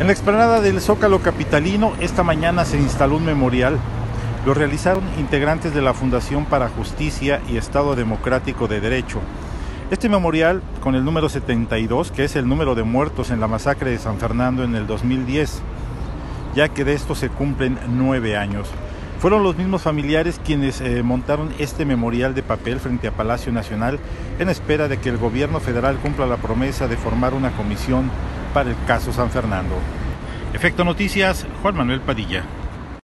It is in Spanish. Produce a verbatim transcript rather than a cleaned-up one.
En la explanada del Zócalo capitalino, esta mañana se instaló un memorial. Lo realizaron integrantes de la Fundación para Justicia y Estado Democrático de Derecho. Este memorial, con el número setenta y dos, que es el número de muertos en la masacre de San Fernando en el dos mil diez, ya que de esto se cumplen nueve años. Fueron los mismos familiares quienes eh, montaron este memorial de papel frente a Palacio Nacional en espera de que el gobierno federal cumpla la promesa de formar una comisión para el caso San Fernando. Efecto Noticias, Juan Manuel Padilla.